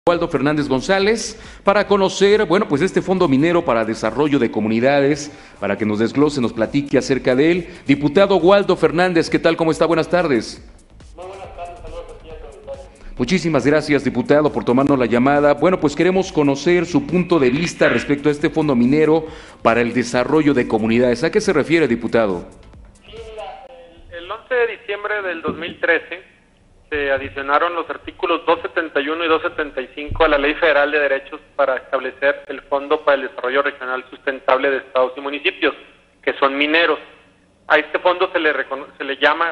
Waldo Fernández González para conocer, bueno, pues este fondo minero para desarrollo de comunidades, para que nos desglose, nos platique acerca de él. Diputado Waldo Fernández, ¿qué tal? ¿Cómo está? Buenas tardes. Muy buenas tardes, saludos aquí a todos. Muchísimas gracias, diputado, por tomarnos la llamada. Bueno, pues queremos conocer su punto de vista respecto a este fondo minero para el desarrollo de comunidades. ¿A qué se refiere, diputado? Sí, mira, el 11 de diciembre del 2013 se adicionaron los artículos 271 y 275 a la Ley Federal de Derechos para establecer el Fondo para el Desarrollo Regional Sustentable de Estados y Municipios, que son mineros. A este fondo se le llama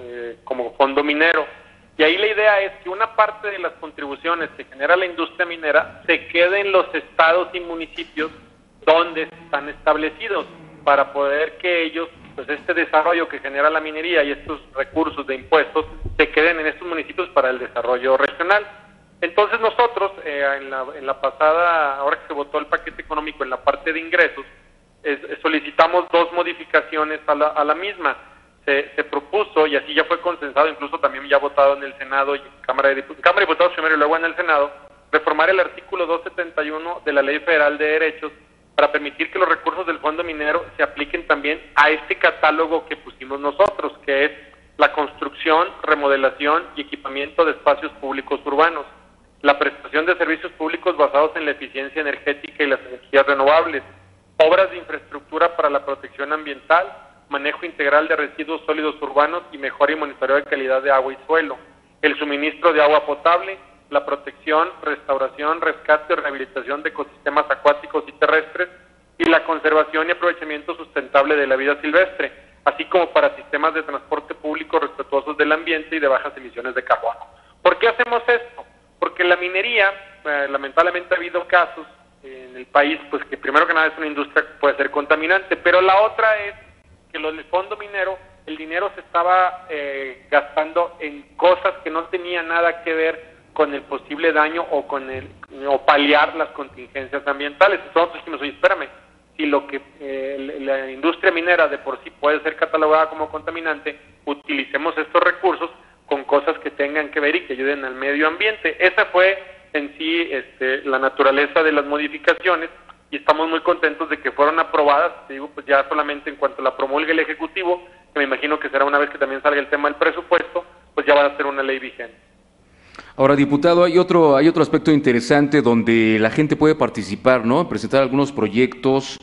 como fondo minero. Y ahí la idea es que una parte de las contribuciones que genera la industria minera se quede en los estados y municipios donde están establecidos, para poder que ellos, pues este desarrollo que genera la minería y estos recursos de impuestos se queden en estos municipios para el desarrollo regional. Entonces nosotros, en la pasada, ahora que se votó el paquete económico en la parte de ingresos, solicitamos dos modificaciones a la misma. Se propuso, y así ya fue consensado, incluso también ya votado en el Senado y en Cámara de Diputados primero y luego en el Senado, reformar el artículo 271 de la Ley Federal de Derechos para permitir que los recursos del fondo minero se apliquen también a este catálogo que pusimos nosotros, que es la construcción, remodelación y equipamiento de espacios públicos urbanos, la prestación de servicios públicos basados en la eficiencia energética y las energías renovables, obras de infraestructura para la protección ambiental, manejo integral de residuos sólidos urbanos y mejora y monitoreo de calidad de agua y suelo, el suministro de agua potable, la protección, restauración, rescate y rehabilitación de ecosistemas acuáticos y terrestres y la conservación y aprovechamiento sustentable de la vida silvestre, así como para sistemas de transporte público respetuosos del ambiente y de bajas emisiones de carbono. ¿Por qué hacemos esto? Porque la minería, lamentablemente ha habido casos en el país, pues que primero que nada es una industria que puede ser contaminante, pero la otra es que el fondo minero, el dinero se estaba gastando en cosas que no tenían nada que ver con el posible daño o paliar las contingencias ambientales. Nosotros dijimos, oye, espérame, si lo que la industria minera de por sí puede ser catalogada como contaminante, utilicemos estos recursos con cosas que tengan que ver y que ayuden al medio ambiente. Esa fue en sí la naturaleza de las modificaciones y estamos muy contentos de que fueron aprobadas. Te digo, pues ya solamente en cuanto la promulgue el Ejecutivo, que me imagino que será una vez que también salga el tema del presupuesto, pues ya va a ser una ley vigente. Ahora, diputado, hay otro aspecto interesante donde la gente puede participar, ¿no? Presentar algunos proyectos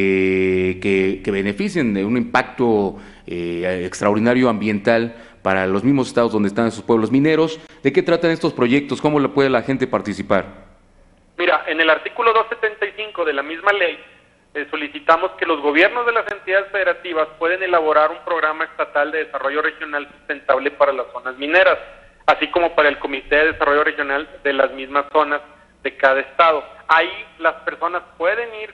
que beneficien de un impacto extraordinario ambiental para los mismos estados donde están esos pueblos mineros. ¿De qué tratan estos proyectos? ¿Cómo le puede la gente participar? Mira, en el artículo 275 de la misma ley solicitamos que los gobiernos de las entidades federativas pueden elaborar un programa estatal de desarrollo regional sustentable para las zonas mineras, así como para el Comité de Desarrollo Regional de las mismas zonas de cada estado. Ahí las personas pueden ir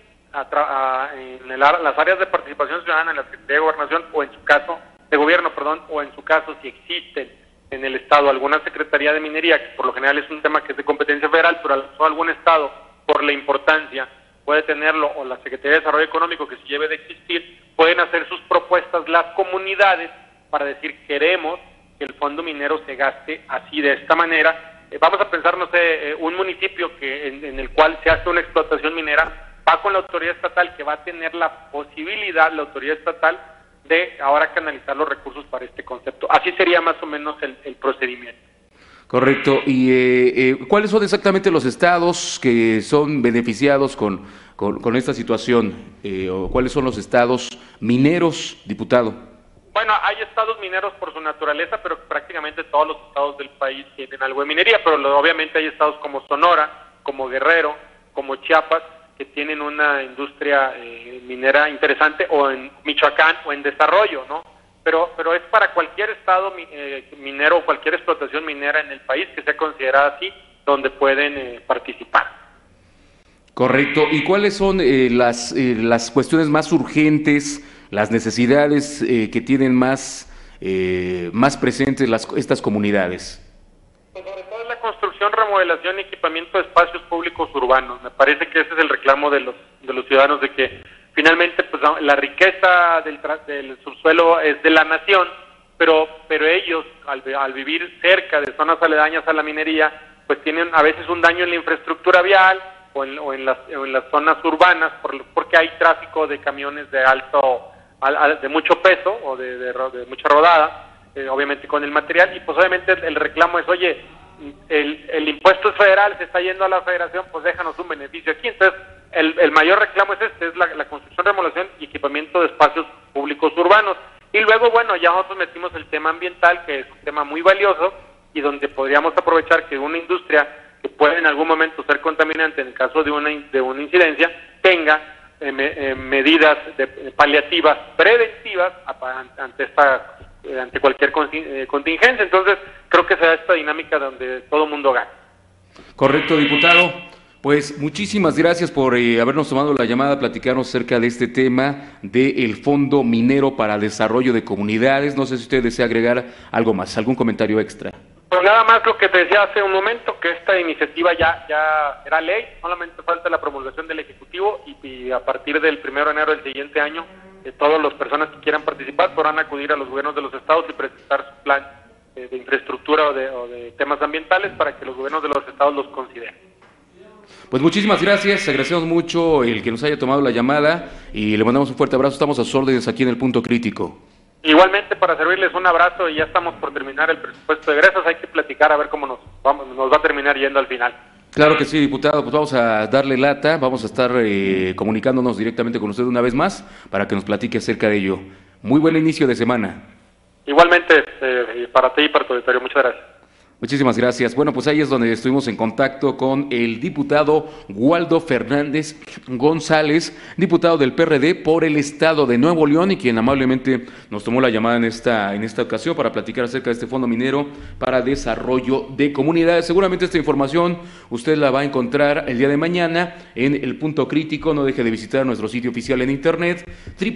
en las áreas de participación ciudadana, en la Secretaría de Gobernación, o en su caso, de Gobierno, o en su caso, si existen en el estado alguna Secretaría de Minería, que por lo general es un tema que es de competencia federal, pero algún estado, por la importancia, puede tenerlo, o la Secretaría de Desarrollo Económico, que si lleve de existir, pueden hacer sus propuestas las comunidades para decir, queremos que el fondo minero se gaste así, de esta manera. Vamos a pensar, no sé, un municipio en el cual se hace una explotación minera, va con la autoridad estatal, que va a tener la posibilidad, la autoridad estatal, de ahora canalizar los recursos para este concepto. Así sería más o menos el procedimiento. Correcto. ¿Y cuáles son exactamente los estados que son beneficiados con esta situación? ¿O cuáles son los estados mineros, diputado? Bueno, hay estados mineros por su naturaleza, pero prácticamente todos los estados del país tienen algo de minería, pero obviamente hay estados como Sonora, como Guerrero, como Chiapas, que tienen una industria minera interesante, o en Michoacán, o en desarrollo, ¿no? Pero es para cualquier estado minero o cualquier explotación minera en el país que sea considerada así, donde pueden participar. Correcto. ¿Y cuáles son las cuestiones más urgentes, las necesidades que tienen más presentes estas comunidades? Pues sobre todo es la construcción, remodelación y equipamiento de espacios públicos urbanos. Me parece que ese es el reclamo de los ciudadanos, de que finalmente pues la riqueza del subsuelo es de la nación, pero ellos al vivir cerca de zonas aledañas a la minería, pues pues tienen a veces un daño en la infraestructura vial o en las zonas urbanas porque hay tráfico de camiones de mucho peso o de mucha rodada, obviamente con el material, y pues obviamente el reclamo es, oye, el impuesto es federal, se está yendo a la federación, pues déjanos un beneficio aquí. Entonces el mayor reclamo es la construcción, remodelación y equipamiento de espacios públicos urbanos. Y luego, bueno, ya nosotros metimos el tema ambiental, que es un tema muy valioso y donde podríamos aprovechar que una industria que puede en algún momento ser contaminante en el caso de una incidencia, tenga medidas paliativas preventivas ante cualquier contingencia. Entonces creo que se da esta dinámica donde todo el mundo gana. Correcto, diputado. Pues muchísimas gracias por habernos tomado la llamada, platicarnos acerca de este tema del Fondo Minero para Desarrollo de Comunidades. No sé si usted desea agregar algo más, algún comentario extra. Pues nada más lo que te decía hace un momento, que esta iniciativa ya era ley, solamente falta la promulgación del Ejecutivo y a partir del 1 de enero del siguiente año, todas las personas que quieran participar podrán acudir a los gobiernos de los estados y presentar su plan de infraestructura o de temas ambientales para que los gobiernos de los estados los consideren. Pues muchísimas gracias, agradecemos mucho el que nos haya tomado la llamada y le mandamos un fuerte abrazo, estamos a sus órdenes aquí en el Punto Crítico. Igualmente, para servirles, un abrazo, y ya estamos por terminar el presupuesto de egresos, hay que platicar a ver cómo nos va a terminar yendo al final. Claro que sí, diputado, pues vamos a darle lata, vamos a estar comunicándonos directamente con usted una vez más para que nos platique acerca de ello. Muy buen inicio de semana. Igualmente, para ti y para tu auditorio, muchas gracias. Muchísimas gracias. Bueno, pues ahí es donde estuvimos en contacto con el diputado Waldo Fernández González, diputado del PRD por el estado de Nuevo León, y quien amablemente nos tomó la llamada en esta ocasión para platicar acerca de este Fondo Minero para Desarrollo de Comunidades. Seguramente esta información usted la va a encontrar el día de mañana en El Punto Crítico. No deje de visitar nuestro sitio oficial en internet,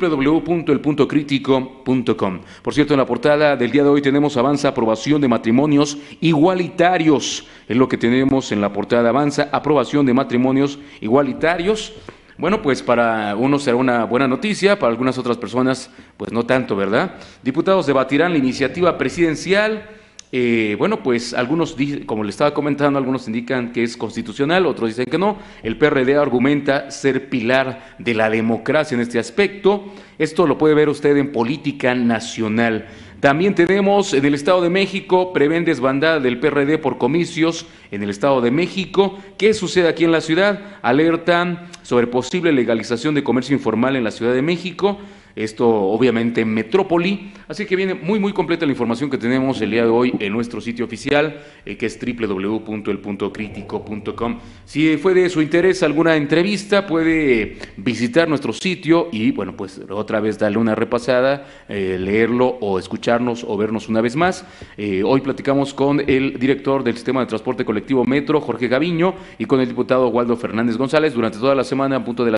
www.elpuntocrítico.com. Por cierto, en la portada del día de hoy tenemos avanza aprobación de matrimonios igualitarios, es lo que tenemos en la portada. Avanza aprobación de matrimonios igualitarios. Bueno, pues para unos será una buena noticia, para algunas otras personas pues no tanto, ¿verdad? Diputados debatirán la iniciativa presidencial. Bueno, pues algunos, como le estaba comentando, algunos indican que es constitucional, otros dicen que no. El PRD argumenta ser pilar de la democracia en este aspecto. Esto lo puede ver usted en Política Nacional. También tenemos en el Estado de México, prevén desbandada del PRD por comicios en el Estado de México. ¿Qué sucede aquí en la ciudad? Alertan sobre posible legalización de comercio informal en la Ciudad de México. Esto obviamente en metrópoli, así que viene muy completa la información que tenemos el día de hoy en nuestro sitio oficial, que es www.elpuntocrítico.com. Si fue de su interés alguna entrevista, puede visitar nuestro sitio y bueno, pues otra vez darle una repasada, leerlo o escucharnos o vernos una vez más. Hoy platicamos con el director del Sistema de Transporte Colectivo Metro, Jorge Gaviño, y con el diputado Waldo Fernández González durante toda la semana a punto de la